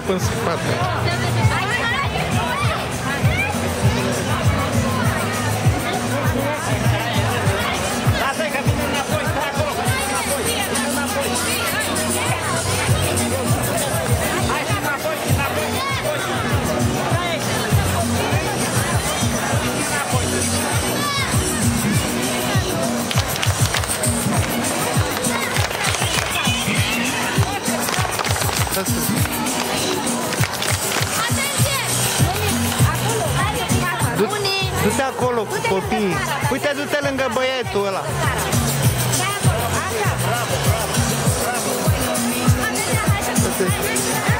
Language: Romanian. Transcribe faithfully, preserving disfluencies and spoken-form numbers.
cap în spate. Lasă-i că vine înapoi, stai acolo, că vine înapoi. Vine înapoi. Hai și înapoi, și înapoi, și înapoi. Stai! Vine înapoi. Du-te acolo cu copiii. Uite, du-te lângă băietul ăla. Bravo, bravo, bravo, bravo.